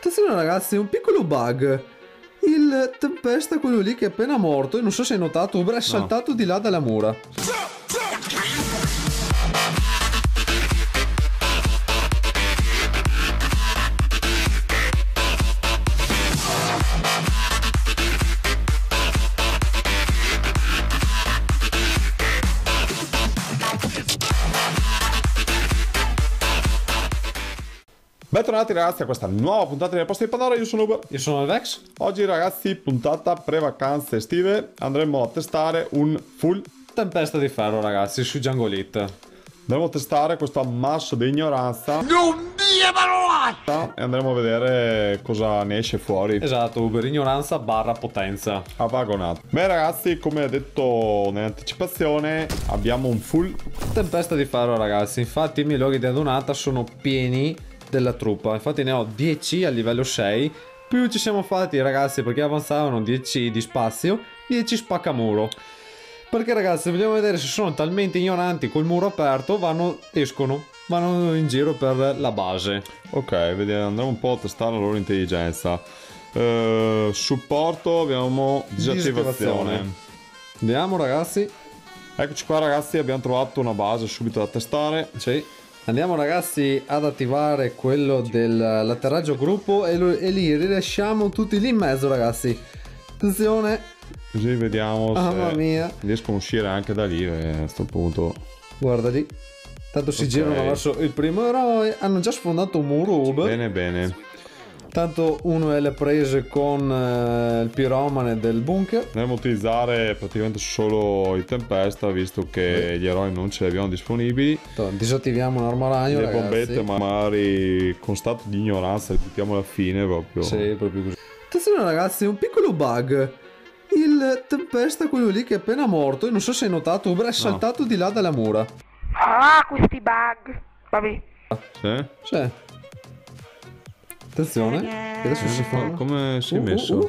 Attenzione ragazzi, un piccolo bug. Il Tempesta, quello lì che è appena morto, e non so se hai notato, Uber è saltato di là dalle mura. Bentornati ragazzi a questa nuova puntata delle Poste di Pandora, io sono Uber. Io sono il Vex. Oggi ragazzi, puntata pre-vacanze estive, andremo a testare un full Tempesta di ferro ragazzi, su Jungle Elite. Andremo a testare questo ammasso di ignoranza Non dire parolacce! e andremo a vedere cosa ne esce fuori. Esatto, Uber, ignoranza barra potenza. A vagonato. Beh ragazzi, come detto nell'anticipazione, abbiamo un full Tempesta di ferro ragazzi, infatti i miei loghi di adunata sono pieni della truppa, infatti ne ho 10 a livello 6, più ci siamo fatti ragazzi perché avanzavano 10 di spazio, 10 spaccamuro. Perché ragazzi vogliamo vedere se sono talmente ignoranti col muro aperto, vanno in giro per la base. Ok, vediamo, andremo un po' a testare la loro intelligenza. Supporto, abbiamo disattivazione. Andiamo ragazzi. Eccoci qua ragazzi, abbiamo trovato una base subito da testare. Sì. Andiamo ragazzi ad attivare quello dell'atterraggio gruppo e li rilasciamo tutti lì in mezzo ragazzi. Attenzione. Così vediamo Mamma se mia. riescono a uscire anche da lì a questo punto. Guarda lì. Tanto si Ok. girano verso il primo eroe. Hanno già sfondato un muro Uber. Bene bene. Tanto uno è le prese con il piromane del bunker. Andremo a utilizzare praticamente solo il Tempesta, visto che gli eroi non ce li abbiamo disponibili. Disattiviamo un arma ragno Le ragazzi. bombette magari con stato di ignoranza le buttiamo alla fine proprio. Sì, proprio così. Attenzione ragazzi, un piccolo bug. Il Tempesta, quello lì che è appena morto, e non so se hai notato, Uber è saltato di là dalle mura. Ah, questi bug! Vabbè. Sì? Cioè. Attenzione, che adesso si fa. Come si è messo?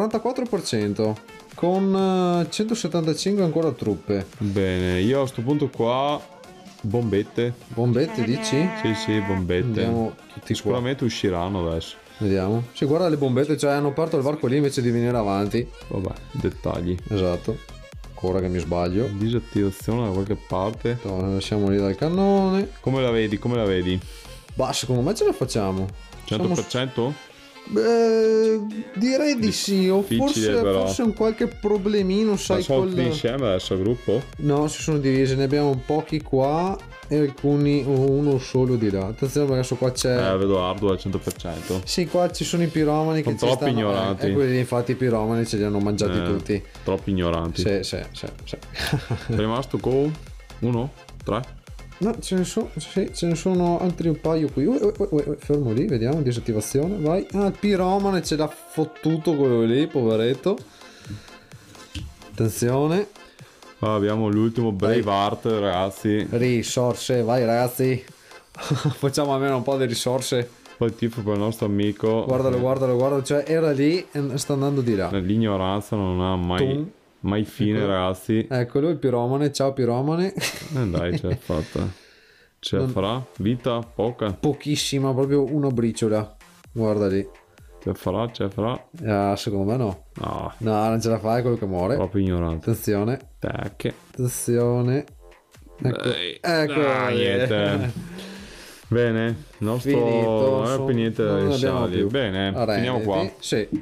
44% con 175 ancora truppe. Bene, io a questo punto qua bombette. Bombette dici? Sì, bombette. Andiamo tutti qua. Sicuramente usciranno adesso. Vediamo. Sì, guarda le bombette, cioè hanno aperto il varco lì invece di venire avanti. Vabbè, dettagli. Esatto. Ancora che mi sbaglio. Disattivazione da qualche parte. Lasciamo lì dal cannone. Come la vedi? Come la vedi? Bah, secondo me ce la facciamo. 100%? Direi di sì. O Difficile, però. forse un qualche problemino, sai, Ma sono col... tutti insieme adesso al gruppo? No, si sono divisi, ne abbiamo pochi qua e alcuni, uno solo di là. Attenzione perché adesso qua c'è... Vedo arduo al 100%. Sì, qua ci sono i piromani Sono che ci troppi stanno... ignoranti. quelli lì, infatti i piromani ce li hanno mangiati tutti. Troppi ignoranti. Sì. Sei rimasto con 1, 3. No, ce ne sono altri un paio qui. Fermo lì, vediamo, disattivazione, vai. Ah, il piromane ce l'ha fottuto quello lì, poveretto. Attenzione. Abbiamo l'ultimo Brave Heart, ragazzi. Risorse, vai ragazzi. Facciamo almeno un po' di risorse. Poi il tifo per il nostro amico. Guardalo, cioè era lì e sta andando di là. L'ignoranza non ha mai fine, Eccolo. ragazzi. Eccolo il piromane, ciao piromane. Dai, ce l'ha fatta. Ce la farà? Vita? Poca? Pochissima, proprio una briciola. Guarda lì. Ce la farà? Ah, secondo me no. No, No, non ce la fa, è quello che muore. troppo ignorante. Attenzione, Tac. attenzione. Ecco. Niente. Bene, il nostro Finito, non è più niente da non ne abbiamo lasciarli. più. Bene, Arrenditi. finiamo qua. Sì.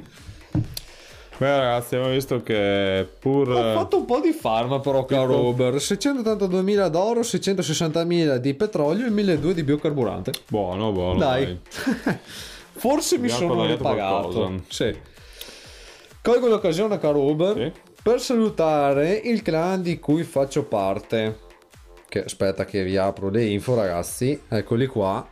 Beh ragazzi, abbiamo visto che pur Ho fatto un po' di farma però, caro Uber. 682.000 d'oro, 660.000 di petrolio e 1.200 di biocarburante. buono, Dai. Forse mi Abbiamo sono guadagnato ripagato. qualcosa. Sì. Colgo l'occasione, caro Uber, Sì. per salutare il clan di cui faccio parte. Che aspetta che vi apro le info, ragazzi. Eccoli qua.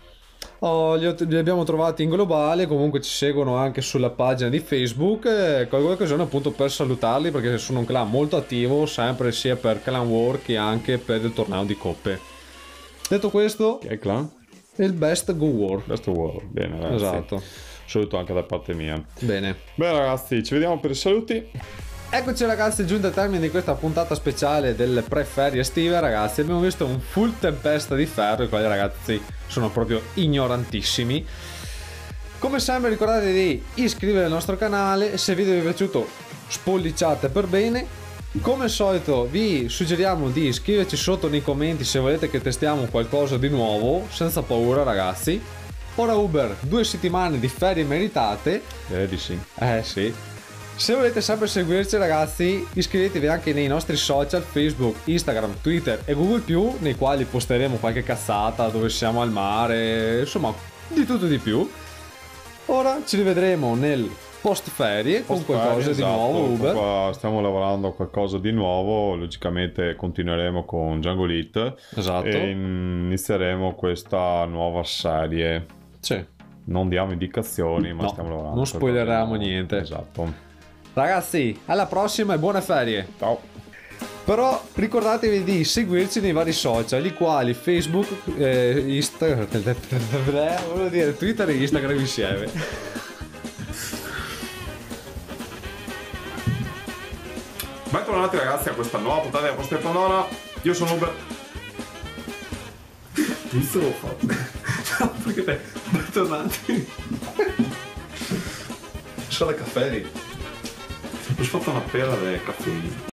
Li abbiamo trovati in globale, comunque ci seguono anche sulla pagina di Facebook. Colgo l'occasione appunto per salutarli perché sono un clan molto attivo, sempre sia per Clan War che anche per il torneo di coppe. Detto questo, Che è il clan? il best go war. Best of War. Bene ragazzi. Esatto. Saluto anche da parte mia. Bene. Beh ragazzi, ci vediamo per i saluti. Eccoci ragazzi, giunti al termine di questa puntata speciale delle pre-ferie estive, ragazzi. Abbiamo visto un full Tempesta di ferro, i quali ragazzi sono proprio ignorantissimi. Come sempre ricordate di iscrivervi al nostro canale, se il video vi è piaciuto spolliciate per bene. Come al solito vi suggeriamo di iscriverci sotto nei commenti se volete che testiamo qualcosa di nuovo, senza paura ragazzi. Ora Uber, 2 settimane di ferie meritate. Direi di sì. Sì. Se volete sempre seguirci ragazzi, iscrivetevi anche nei nostri social Facebook, Instagram, Twitter e Google+, nei quali posteremo qualche cazzata dove siamo al mare, insomma di tutto di più. Ora ci rivedremo nel post ferie con qualcosa di nuovo Uber. Qua stiamo lavorando a qualcosa di nuovo, logicamente continueremo con Django Elite. Esatto. E inizieremo questa nuova serie. Sì. Non diamo indicazioni, ma No, stiamo lavorando. non spoileremo niente. Esatto. Ragazzi, alla prossima e buone ferie. Ciao. Però ricordatevi di seguirci nei vari social, i quali Facebook, volevo dire Twitter e Instagram insieme. Bentornati ragazzi a questa nuova puntata della Posta di Pandora. Io sono Uber. Visto l'ho fatto. No, perché te? Bentornati. Sono caffè lì. Ho fatto una pera del caffeina.